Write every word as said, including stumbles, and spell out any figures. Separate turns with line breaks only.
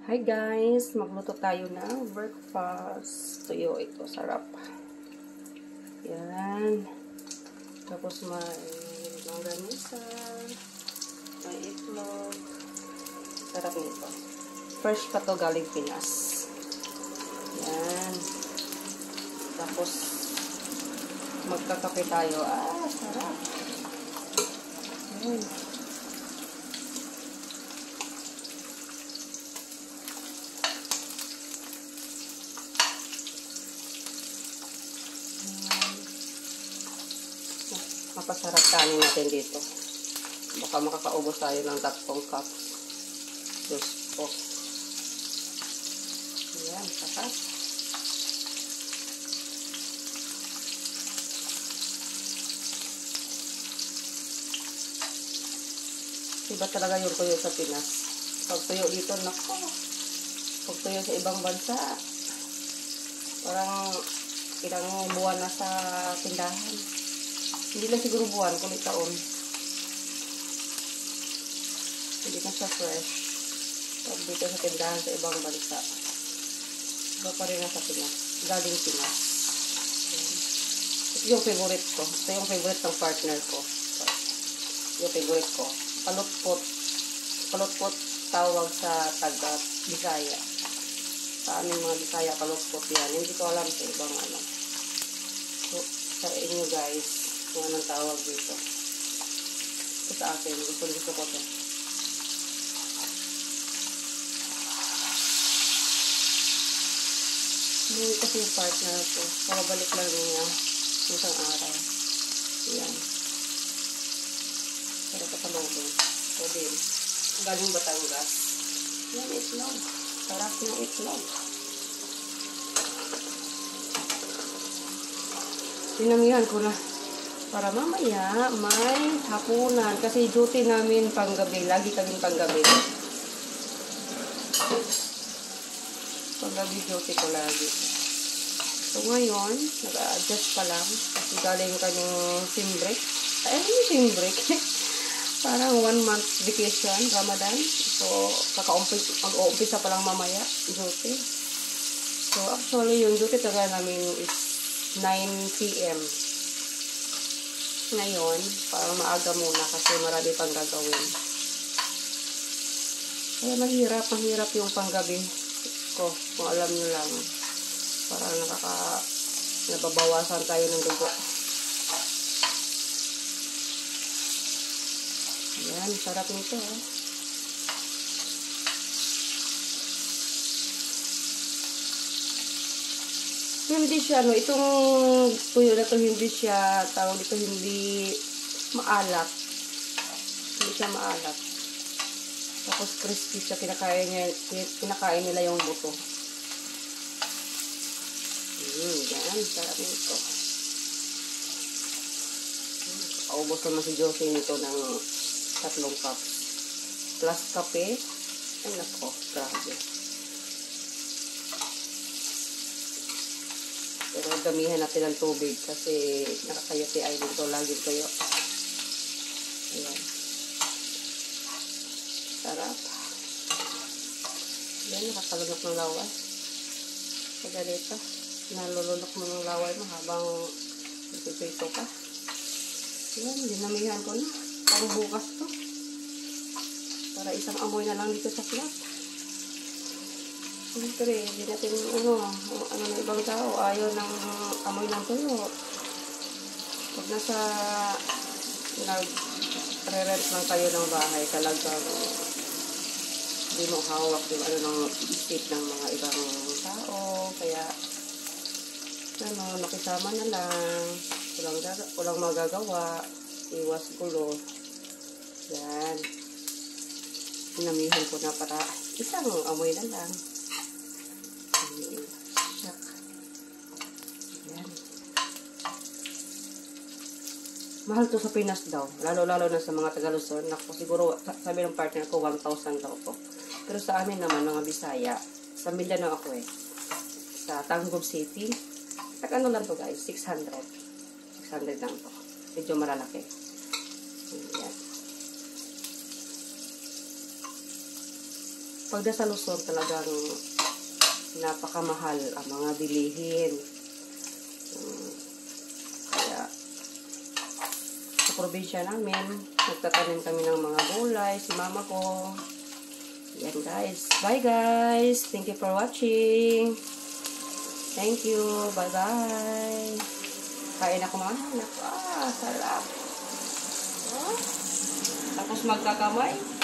Hi guys! Magluto tayo ng breakfast. Tuyo ito. Sarap. Yan. Tapos may longganisa. May itlog. Sarap nito. Fresh pa to galing Pinas. Yan. Tapos magkakape tayo. Ah, sarap. Yan. Mapasarap kanin natin dito. Baka makakaubos tayo ng tatlong cup. Diyos po. Ayan, sarap. Iba talaga yung tuyo sa Pinas. Pag tuyo dito, nako. Pag tuyo sa ibang bansa, parang ilang buwan na sa tindahan. Hindi lang siguro buwan, kulit taon. Hindi na siya fresh. Pag dito sa tindahan sa ibang bansa. Iba pa rin na sa Pinas. Galing Pinas. Ito yung favorite ko. Ito yung favorite ng partner ko. Yung favorite ko. Palutpot. Palutpot tawag sa taga Bisaya. Sa aming mga Bisaya, palutpot yan. Hindi ko alam sa ibang ano. So, sa inyo guys, kung anong tawag dito. Ito sa akin. Gusto gusto ko ito. Hindi kasi yung partner ko. Pababalik lang niya isang araw. Ayan. Sarap ka sa lobo. Ito din. Galing Batangas. Yan, itlog. Sarap ng itlog. Dinamihan ko na. Para mamaya, may hapunan. Kasi duty namin panggabi. Lagi kaming panggabi. Panggabi duty ko lagi. So, ngayon, nag-a-adjust pa lang. Kasi galing kanyang sim break. Ay, ano yung sim break? Parang one month vacation, Ramadan. So, kaka-umpisa pa lang mamaya, duty. So, actually, yung duty talaga namin is nine p m Ngayon, parang maaga muna kasi marami pang gagawin. Kaya mahirap, mahirap yung panggabi ko. Kung alam nyo lang, parang nakaka, nababawasan tayo ng dugo. Ayan, sarap nito. Eh. Hindi siya, ano, itong tuyo na to hindi siya, tawag dito, hindi maalat. Hindi siya maalat. Tapos crispy siya, kinakain, niya, kinakain nila yung buto. Hmm, yan, sarap nito. Paubos naman si Josie nito ng tatlong cup. Plus kape. Ay, nako, grabe. Pero damihan natin ng tubig kasi nakakayati ay dito lagi kayo. Ayan. Sarap. Ayan, nakakalunok ng laway. Sa ganito, nalulunok mo ng laway mo habang nagpipito ka. Ayan, dinamihan ko na. Pang bukas to. Para isang amoy na lang dito sa flat. Siyempre, hindi natin, ano, ano na ibang tao, ayaw ng amoy ng tuyo. Pag nasa, nag-re-rent lang kayo ng bahay, talagang hindi mo hawak yung ano ng isip ng mga ibang tao. Kaya, ano, nakisama na lang, walang, walang magagawa, iwas gulo. Yan. Pinamihan ko na para isang amoy na lang. Siyak. Ayan. Mahal to sa Pinas daw. Lalo-lalo na sa mga Taga-Luzon. Ako, siguro, sabi ng partner ko, one thousand daw po. Pero sa amin naman, mga Bisaya, sa Mindanao ako eh. Sa Tangub City. At ano lang to guys, six hundred. six hundred lang to. Medyo malalaki. Ayan. pagda sa Luzon talagang napakamahal ang mga bilihin. Um, kaya sa probinsya namin, nagtatanim kami ng mga gulay, si mama ko. Yan guys. Bye guys. Thank you for watching. Thank you. Bye bye. Kain ako mga anak. Ah, sarap. Oh. Tapos magkakamay.